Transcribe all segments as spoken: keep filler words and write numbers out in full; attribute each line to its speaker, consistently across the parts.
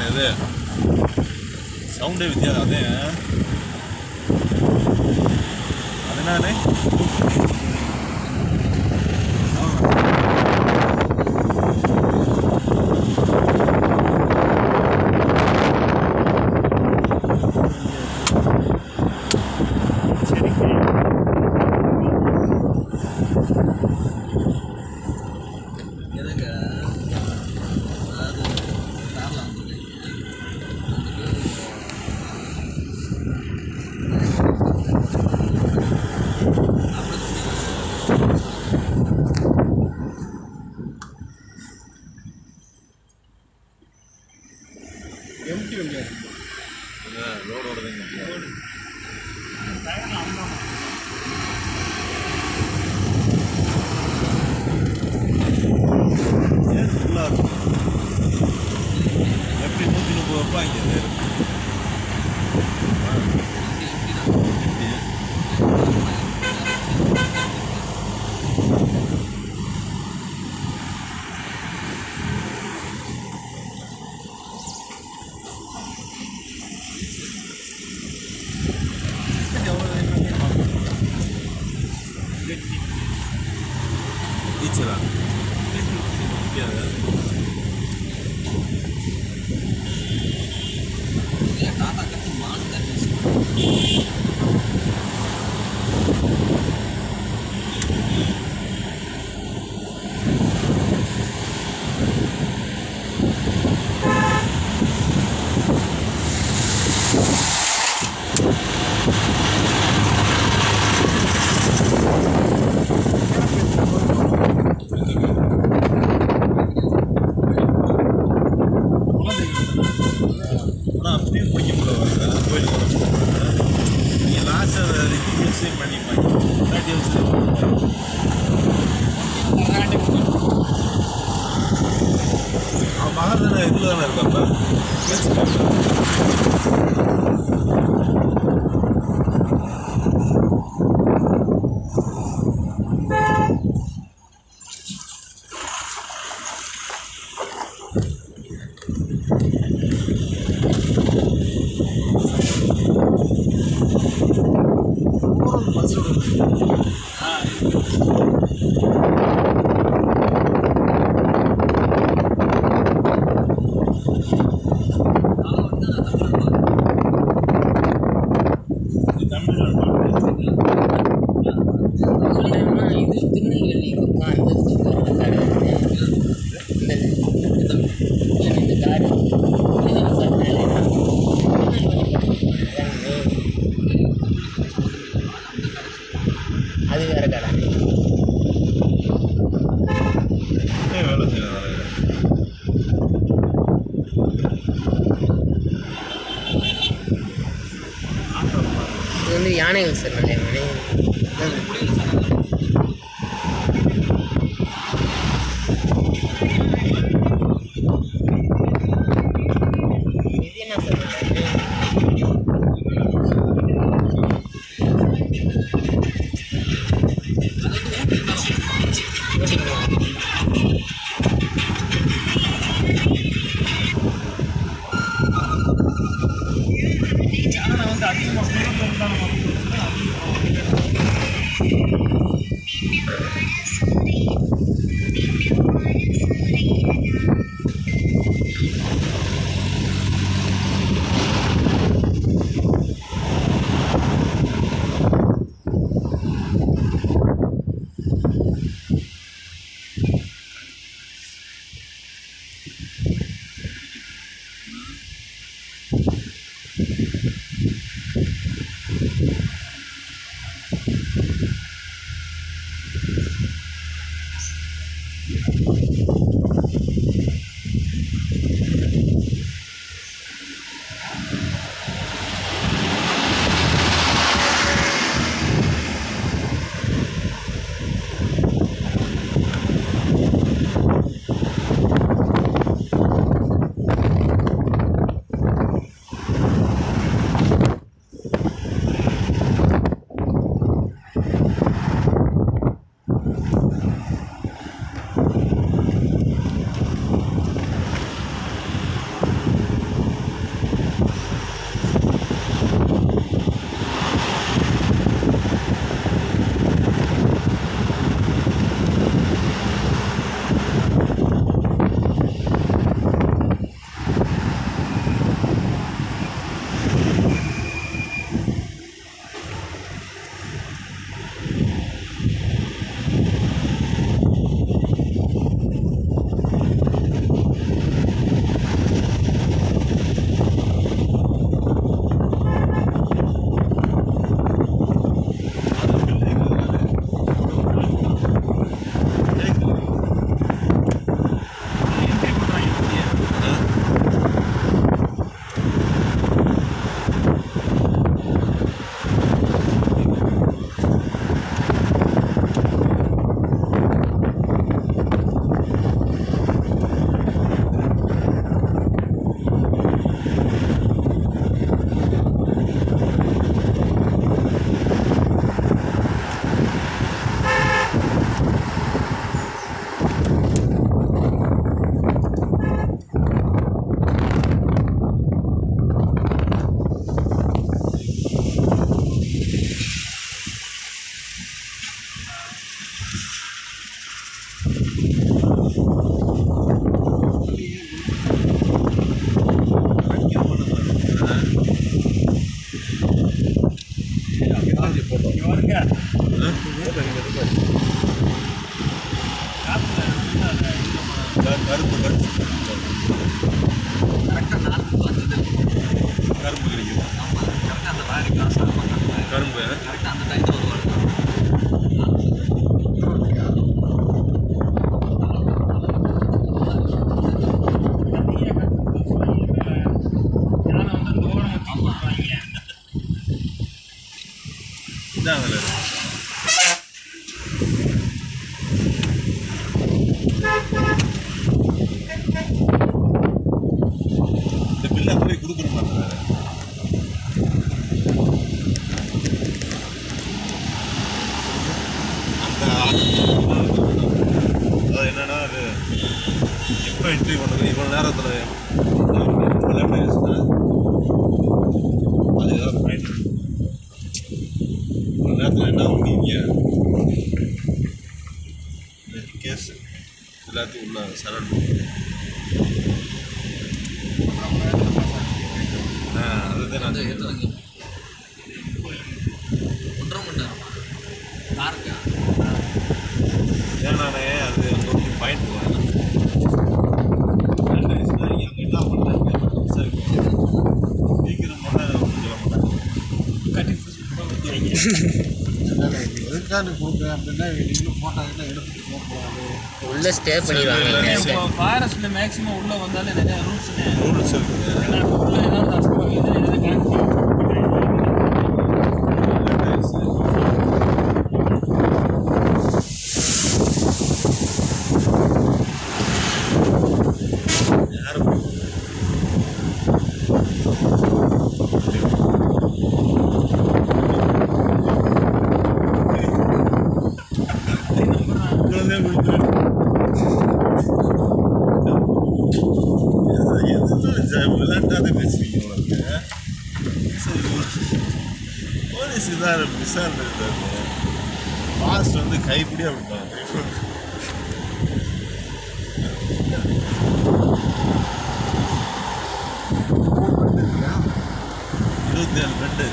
Speaker 1: இது சவுண்டே வித்தியாசம் அதே அதனாலே
Speaker 2: எம்டி வண்டியா
Speaker 1: லோடு ஓடுதுங்க லோடு ஏன் ஃபுல்லாக இருக்கும் எப்படி நூற்றி முப்பது ரூபாய்ங்க வேறு டீச்சரா ஆனால் அப்படியும் பிடிக்க முடியல கோயிலுக்கு நீங்கள் லாஸ்ட் அதை ரிக்யூஸையும் பண்ணிப்பாங்க அவன் மகன் தானே இதில் தானே இருக்காப்ப
Speaker 3: அது வேற கடை
Speaker 1: வேலை செய்யணும்
Speaker 3: இது வந்து யானைகள் சார் நிறைய இது என்ன சார்
Speaker 2: வந்து அதிகமாக
Speaker 1: இதான் அதில் இந்த பில்லை போய் கொடுக்குற மாட்டாரு. அந்த அது என்னன்னா அது எப்போ என்ட்ரி பண்ணுறது இவ்வளோ நேரத்தில் லேப்டாப் ஆயிடுச்சுன்னா அது ஏதாவது பாயிண்ட் இவ்வளோ நேரத்தில் என்ன பண்ணீங்க கேஸ் எல்லாத்தையும் உள்ள சரண்ட் ஆ அதுதான் நான்
Speaker 3: ஒன்றரை மணி நேரம் காருக்கா
Speaker 1: ஏன்னானே அது அங்கே வந்து பாயிண்ட் அங்கே என்ன பண்ணுறாங்க சரி சீக்கிரம் பண்ண சொல்ல மாட்டாங்க கட்டி
Speaker 2: எதுக்காக கொடுக்குறேன் அப்படின்னா நீங்களும் ஃபோட்டோ எல்லாம் எடுத்துகிட்டு போகக்கூடாது.
Speaker 3: உள்ள ஸ்டே பண்ணிடுவாங்க.
Speaker 4: ஃபாரஸ்ட்ல மேக்ஸிமம் உள்ள வந்தாலே நிறைய ரூல்ஸ்
Speaker 1: ரூல்ஸ் இருக்குது.
Speaker 4: உள்ள ஏதாவது தப்பு ஏதாவது கேன்சல்
Speaker 1: விளையாட்டாத பேசுறீங்க உனக்கு போலீஸ் இதான் விசாரணை இருக்காங்க. பாஸ்ட் வந்து கைப்பிடி அப்படிப்பாங்க. இருபத்தி ஏழு பெட்டு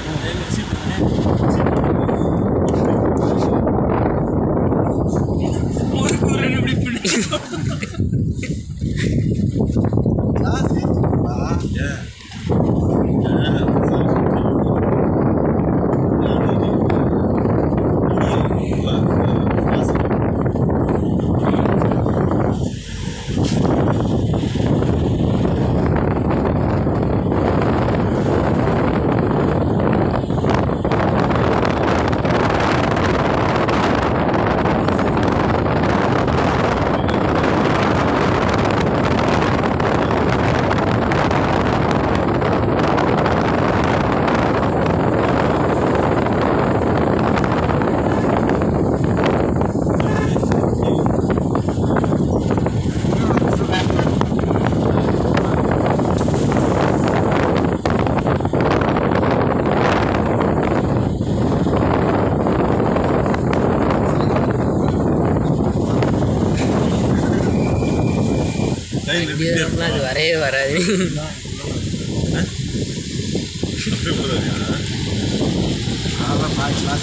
Speaker 3: அது வரவே வராது.
Speaker 2: அதெல்லாம் பார்க்கலாம்.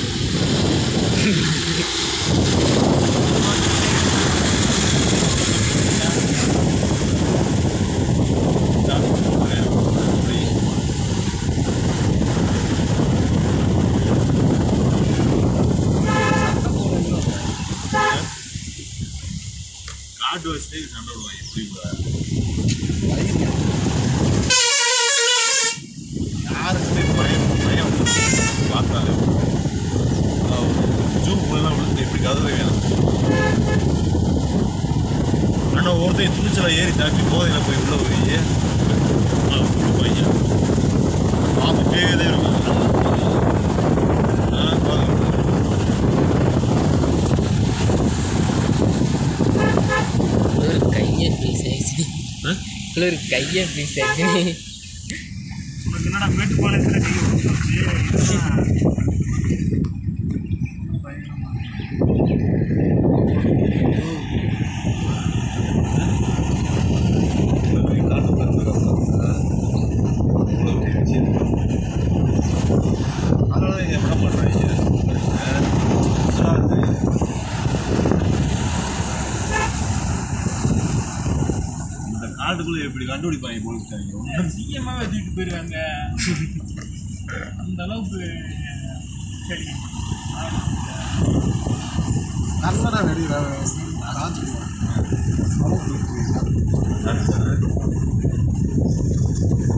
Speaker 1: காட்டு வச்சு சண்டை விடுவாங்க. எப்படி யாருக்குமே பயம் பயம் பார்த்தாலே ஜூம் போயெல்லாம் விழுந்து எப்படி கதவை வேணும். ஆனால் ஒருத்தையும் துணிச்சலாக ஏறி தாக்கி போதையில் போய் உள்ள போய் போய் பார்த்துட்டே தான் இருக்கும்.
Speaker 3: கையை பீஸ் ஆயிடுச்சு. ஒரு கையை பீஸ் ஆயிடுச்சு.
Speaker 4: என்னடா மேட்டுப்பாளையத்தில்
Speaker 1: அதனால இங்கே விட மாட்டாங்க. இந்த காட்டுக்குள்ளே எப்படி கண்டுபிடிப்பாங்க போலீஸ்காரங்க.
Speaker 4: சிஎம்மாவே தூக்கிட்டு போயிடுவாங்க. அந்த அளவுக்கு சரி
Speaker 2: நல்லா ரெடி ராஜ்